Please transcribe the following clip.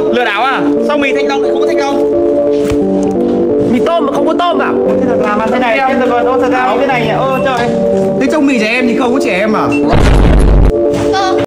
Lừa đảo à? Sao mì thanh long lại không có thanh long? Mì tôm mà không có tôm à? Thế là làm ăn thế này, thế là nó sao thế này nhỉ? Ơ trời. Thế trong mì trẻ em thì không có trẻ em à?